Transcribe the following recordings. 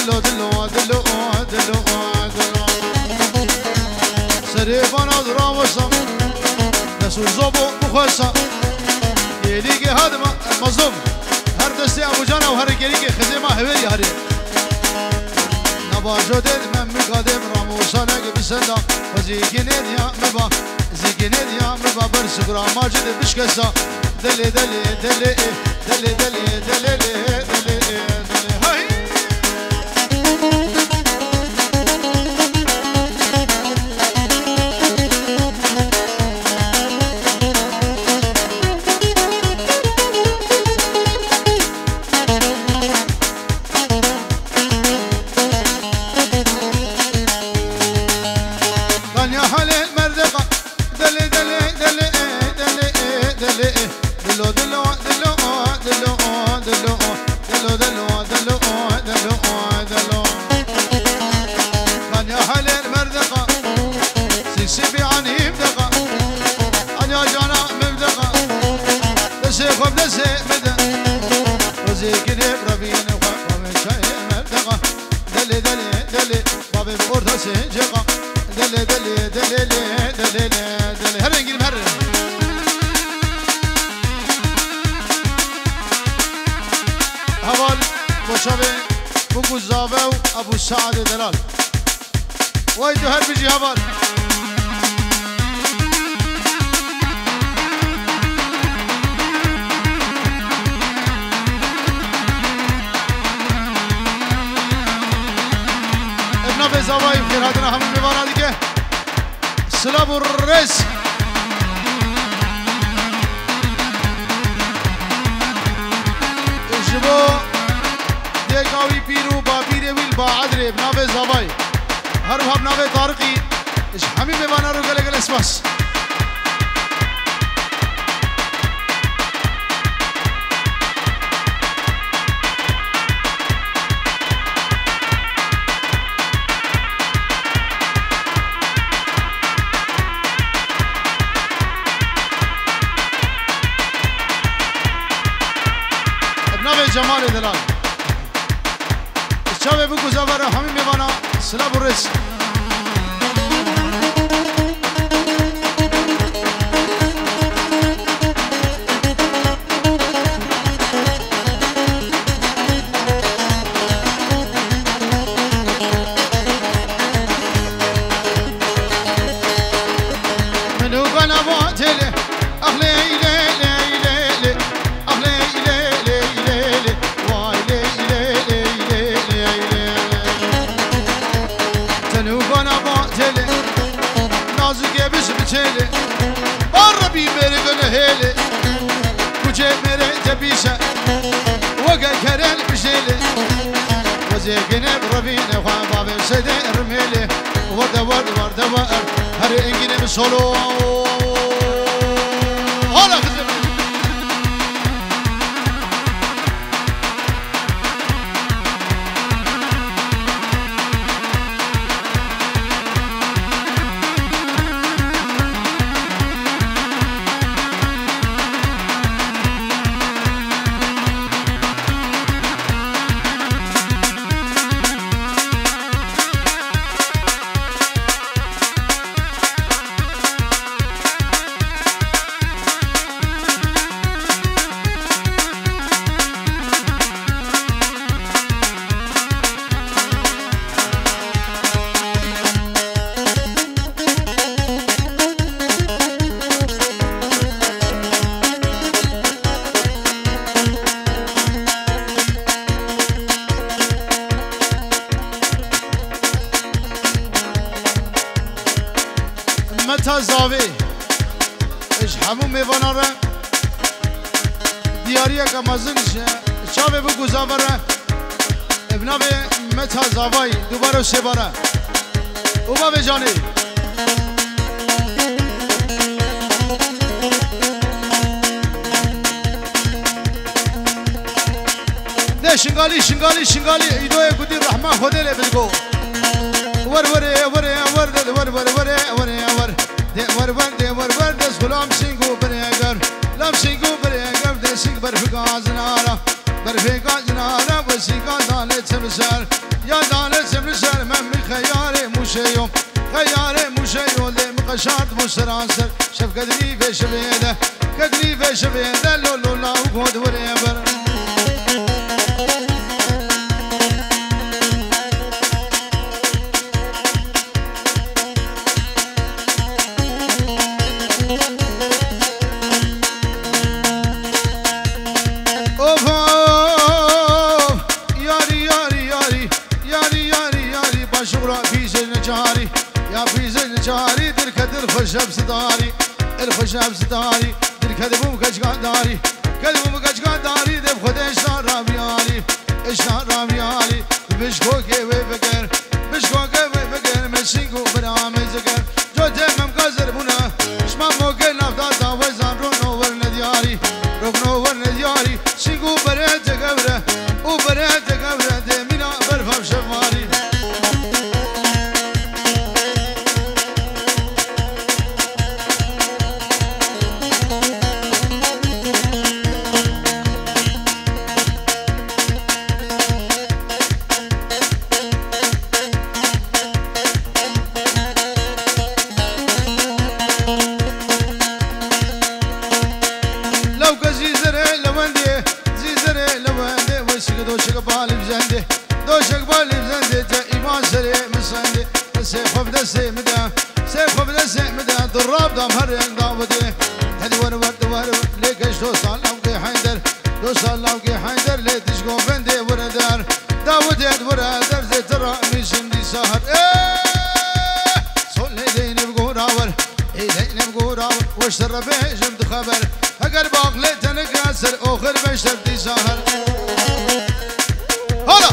دلو دلو دلو دلو دلو سريبان أدرا وسام نسول زبو مخوسا يليك هذا مظلوم هر دستي أبو جانا وهر كريك خزيمة هوري هري نباجو دل من مقادم راموسانك بسندا وزيكين يا مبا زيكين يا مبا برسقرا ماجد بشكسا دلي دلي دلي دلي دلي دلي دلي هاي أبو سعد دلال ويدو هر بيجي هبال ابن في زواي بخير هادنا حمد بيوانا ديكي سلاب الرئيس الجبو ديكاوي بيرو بابيري ويل با عدري بنافي زواي هربها بنافي طارقي ايش حميم بيوانا رو قلق الاسماس جمال دلال شابه بگو زواره همین میوانا سلاب الرئیس منو قنا باتله اخلي چله عربی میره گله هله کوچه میره جبیشه وگه کرل بشله وزیگنه بربینه خواه بابم سده ارمله ورده ورده ورده ورده هر انگینه بسولو حالا خزم متا زاوی اش همون میوانا را دیاریه که مزنشه چاوه بگو زاوره ابنا به متا زاوی دوباره سه باره او با بجانی ده شنگالی شنگالی شنگالی ایدوه کدی رحمه خوده لی بلگو ور ور ور ور ور ور ور ور ور ور ور ور دست غلام سینگو برگر لام سینگو برگر دست سینگ برفقان زنارا برفقان زنارا و سینگان دانه تمسر يا دانس من سلمة من خياري موشيوم خياري موشيوم لي مقشات مسرانسر شف قدري في شبيده قدري في شبيده لولو لا وقود وريبر جاري دركد الخشب ستاري الخشب ستاري دركد بومكش قداري كلمومكش قداري دب خد اشتار راميالي اشتار راميالي بشكوكي وفكر بشكوكي وفكر مشيكو برامي زكر جو تمم قزر بنا شما موكي نفتا وزان رونو ورندياري رونو ورندياري شيكو بريت قبره وبريت قبره دمينا برفم شماري ضراب دام هرين داودي هدي ور ليكش دوسال لوقي حيدر دوسال لوقي حيدر لي تشقو بندي وردار داودي وردار زي ترى ميشن دي سهر صول ليني بقوراور ليني بقوراور وش ترى جمد خبر اگر باقلي تنكاسر اخر بشتر دي سهر هلا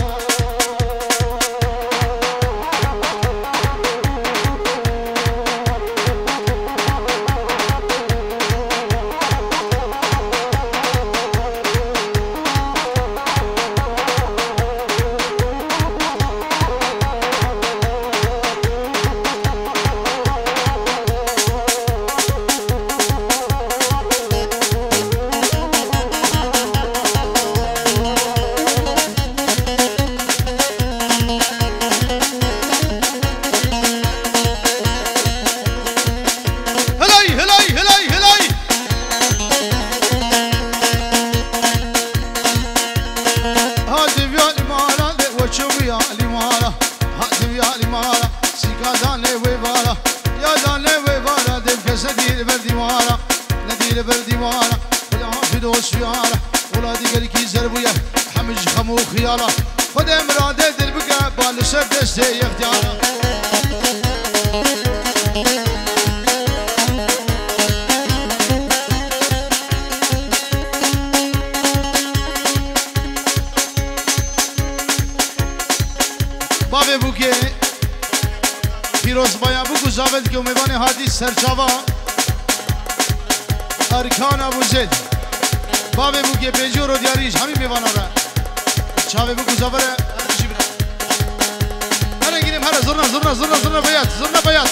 سرچاوا ارکان ابوزید بابه بوگه پیجو رو دیاریش همین میوانا را چاوه بگو زبره هر گیریم هر زرنا بیات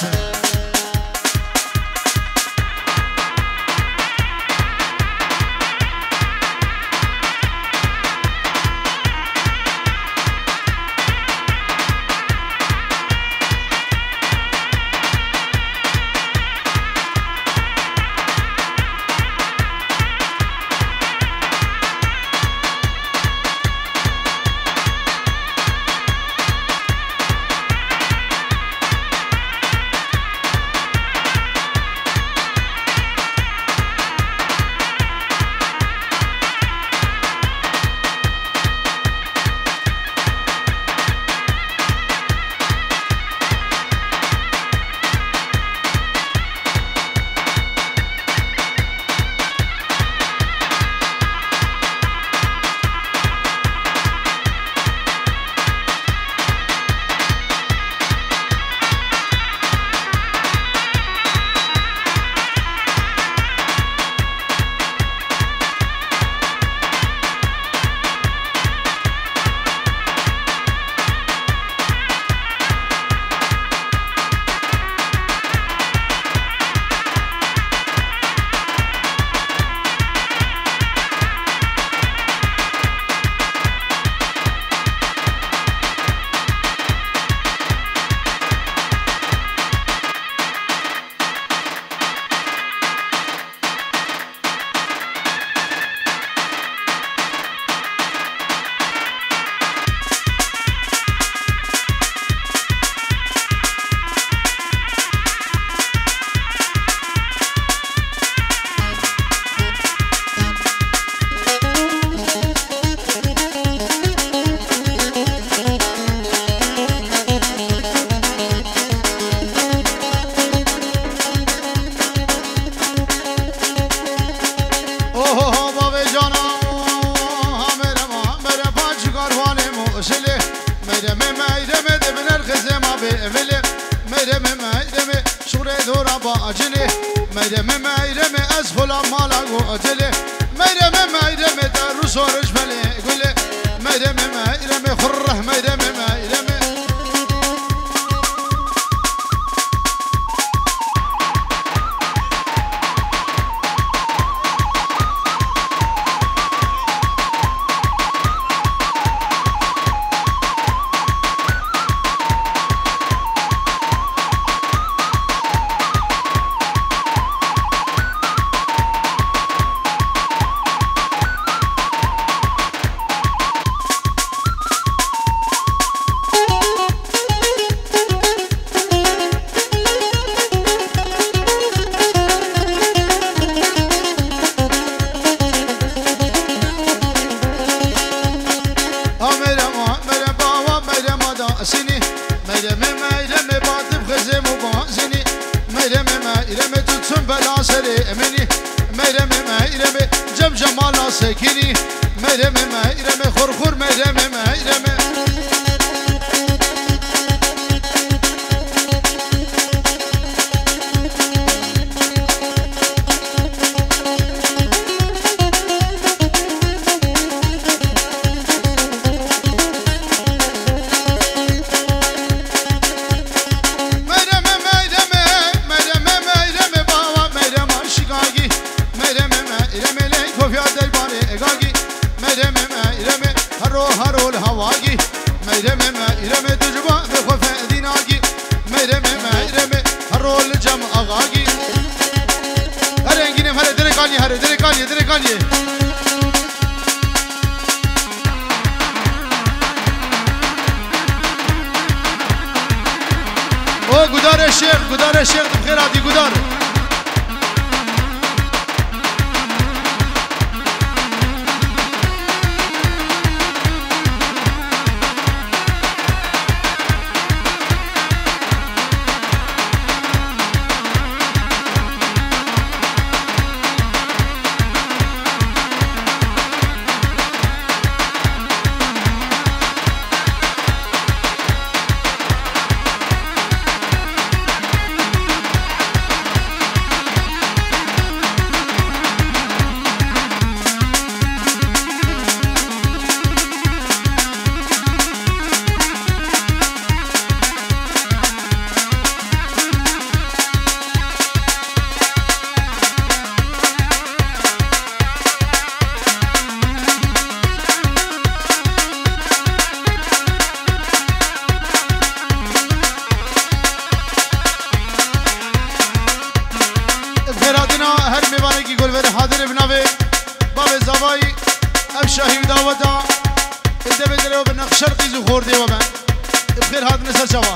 ميرم دبن الخزمة بإملي ميرم ميرم شغل دورا باجني ميرم ميرم أسفل مالا قوتلي ميرم ميرم دروس ورجبلي قولي ميرم ميرم خره ميرم ميرم سني ميرم ميرم باد بغزم وبازني ميرم ميرم تتسم بلا سري امني ميرم ميرم جم جمال سكيني ميرم ميرم خرخور ميرم ميرم هرول هواجي ميرم ميرم تجوا بخوف ديناجي ميرم ميرم هرول جم اغاجي هرنجينم هر دركاني هر دركاني دركاني او قدار الشيخ بخير عادي قدار هر میوانه کی گل حاضر بناوه باب زوای اب شاهی دعوتا انت بدره و بنق شرقی زخور دی و من بخیر هات نسر شوا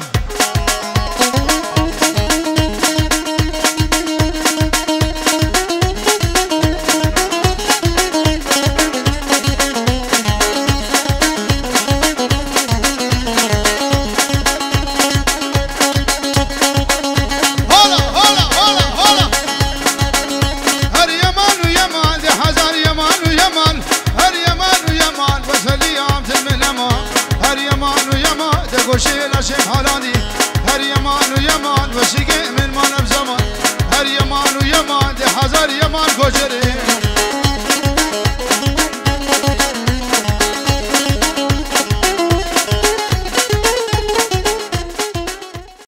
وشيل شيخ حالاني هر يمان ويمان وشيق من ما نبزمان هر يمان ويمان دي حزار يمان كوشري